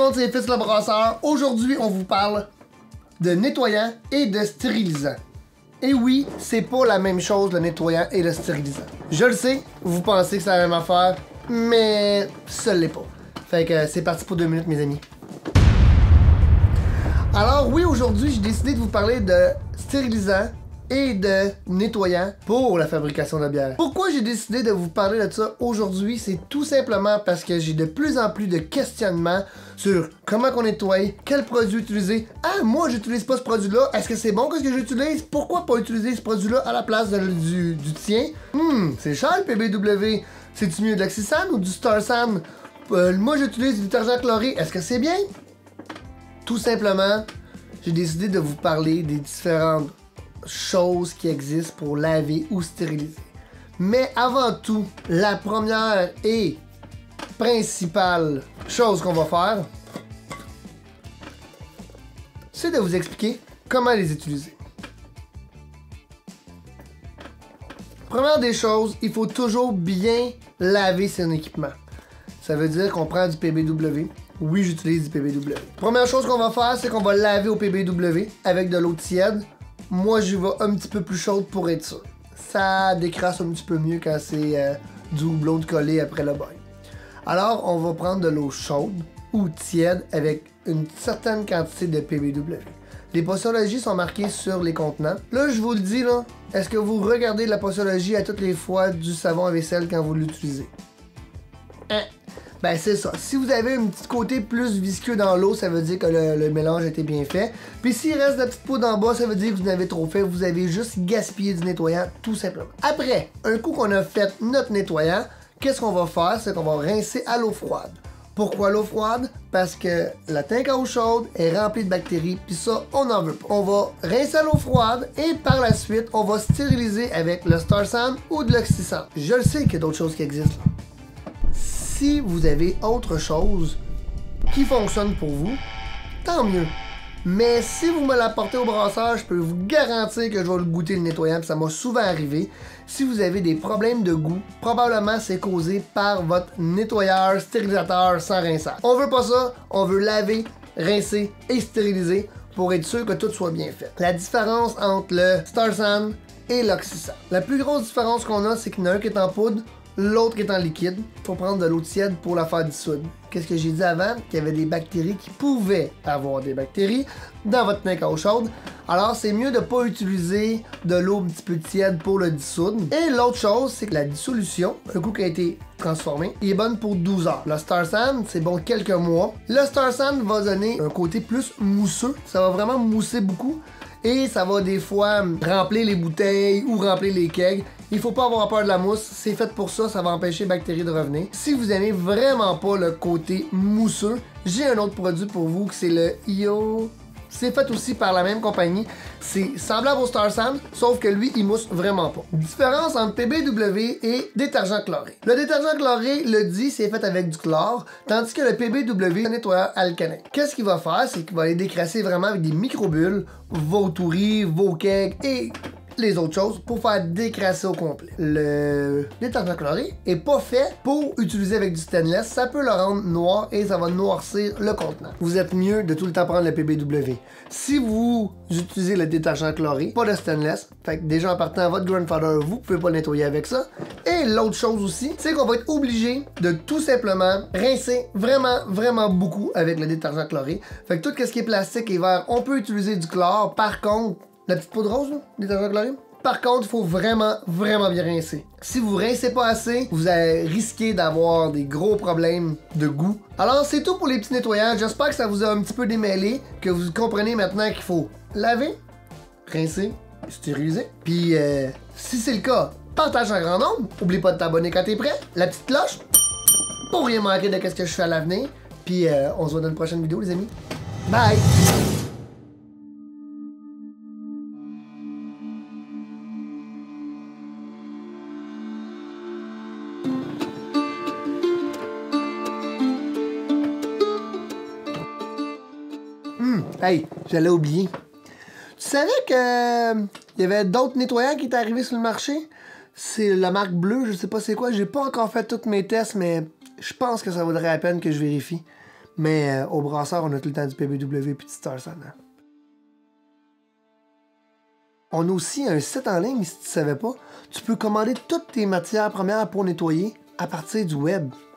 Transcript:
monde, c'est Fitz le brasseur. Aujourd'hui, on vous parle de nettoyant et de stérilisant. Et oui, c'est pas la même chose le nettoyant et le stérilisant. Je le sais, vous pensez que c'est la même affaire, mais ça l'est pas. Fait que c'est parti pour 2 minutes, mes amis. Alors oui, aujourd'hui, j'ai décidé de vous parler de stérilisant et de nettoyant pour la fabrication de bière. Pourquoi j'ai décidé de vous parler de ça aujourd'hui? C'est tout simplement parce que j'ai de plus en plus de questionnements sur comment qu'on nettoie, quel produit utiliser. Ah, moi j'utilise pas ce produit-là. Est-ce que c'est bon qu'est-ce que j'utilise? Pourquoi pas utiliser ce produit-là à la place du tien? C'est cher le PBW. C'est-tu mieux de l'Oxysan ou du Starsan? Moi j'utilise du détergent chloré. Est-ce que c'est bien? Tout simplement, j'ai décidé de vous parler des différentes choses qui existent pour laver ou stériliser. Mais avant tout, la première et principale chose qu'on va faire, c'est de vous expliquer comment les utiliser. Première des choses, il faut toujours bien laver son équipement. Ça veut dire qu'on prend du PBW. Oui, j'utilise du PBW. Première chose qu'on va faire, c'est qu'on va laver au PBW avec de l'eau tiède. Moi, j'y vais un petit peu plus chaude pour être sûr. Ça décrasse un petit peu mieux quand c'est du houblon de collé après le bain. Alors, on va prendre de l'eau chaude ou tiède avec une certaine quantité de PBW. Les posologies sont marquées sur les contenants. Là, je vous le dis, là, est-ce que vous regardez la posologie à toutes les fois du savon à vaisselle quand vous l'utilisez? Ben c'est ça. Si vous avez un petit côté plus visqueux dans l'eau, ça veut dire que le mélange a été bien fait. Puis s'il reste de la petite poudre en bas, ça veut dire que vous en avez trop fait. Vous avez juste gaspillé du nettoyant, tout simplement. Après, un coup qu'on a fait notre nettoyant, qu'est-ce qu'on va faire? C'est qu'on va rincer à l'eau froide. Pourquoi l'eau froide? Parce que la tank à eau chaude est remplie de bactéries, puis ça, on n'en veut pas. On va rincer à l'eau froide et par la suite, on va stériliser avec le Starsan ou de l'Oxysan. Je le sais qu'il y a d'autres choses qui existent là. Si vous avez autre chose qui fonctionne pour vous, tant mieux. Mais si vous me l'apportez au brasseur, je peux vous garantir que je vais le goûter le nettoyant, puis ça m'a souvent arrivé. Si vous avez des problèmes de goût, probablement c'est causé par votre nettoyeur, stérilisateur sans rinçage. On veut pas ça, on veut laver, rincer et stériliser pour être sûr que tout soit bien fait. La différence entre le Starsan et l'Oxysan. La plus grosse différence qu'on a, c'est qu'il y en a un qui est en poudre, l'autre qui est en liquide. Faut prendre de l'eau tiède pour la faire dissoudre. Qu'est-ce que j'ai dit avant? Qu'il y avait des bactéries qui pouvaient avoir des bactéries dans votre tank à eau chaude. Alors, c'est mieux de ne pas utiliser de l'eau un petit peu tiède pour le dissoudre. Et l'autre chose, c'est que la dissolution, un coup qui a été transformé, est bonne pour 12 heures. Le Starsan, c'est bon quelques mois. Le Starsan va donner un côté plus mousseux. Ça va vraiment mousser beaucoup. Et ça va des fois remplir les bouteilles ou remplir les kegs. Il faut pas avoir peur de la mousse, c'est fait pour ça, ça va empêcher les bactéries de revenir. Si vous aimez vraiment pas le côté mousseux, j'ai un autre produit pour vous, que c'est le IO. C'est fait aussi par la même compagnie. C'est semblable au Starsan, sauf que lui, il mousse vraiment pas. Différence entre PBW et détergent chloré. Le détergent chloré, le dit, c'est fait avec du chlore, tandis que le PBW, c'est un nettoyeur alcalin. Qu'est-ce qu'il va faire? C'est qu'il va les décrasser vraiment avec des microbules, vos touris, vos kegs et les autres choses pour faire décrasser au complet. Le détergent chloré est pas fait pour utiliser avec du stainless. Ça peut le rendre noir et ça va noircir le contenant. Vous êtes mieux de tout le temps prendre le PBW. Si vous utilisez le détergent chloré, pas de stainless, fait que déjà en partant votre grandfather, vous pouvez pas le nettoyer avec ça. Et l'autre chose aussi, c'est qu'on va être obligé de tout simplement rincer vraiment beaucoup avec le détergent chloré. Fait que tout ce qui est plastique et verre, on peut utiliser du chlore. Par contre, la petite poudre rose, là, détergent chloré. Par contre, il faut vraiment bien rincer. Si vous rincez pas assez, vous allez risquer d'avoir des gros problèmes de goût. Alors, c'est tout pour les petits nettoyants. J'espère que ça vous a un petit peu démêlé, que vous comprenez maintenant qu'il faut laver, rincer, stériliser. Puis, si c'est le cas, partage en grand nombre. Oublie pas de t'abonner quand t'es prêt. La petite cloche pour rien manquer de ce que je fais à l'avenir. Puis, on se voit dans une prochaine vidéo, les amis. Bye! Hey, j'allais oublier. Tu savais que il y avait d'autres nettoyants qui étaient arrivés sur le marché? C'est la marque bleue, je sais pas c'est quoi. J'ai pas encore fait tous mes tests, mais je pense que ça vaudrait la peine que je vérifie. Mais au brasseur, on a tout le temps du PBW puis du Star Sana. On a aussi un site en ligne, si tu ne savais pas. Tu peux commander toutes tes matières premières pour nettoyer à partir du web.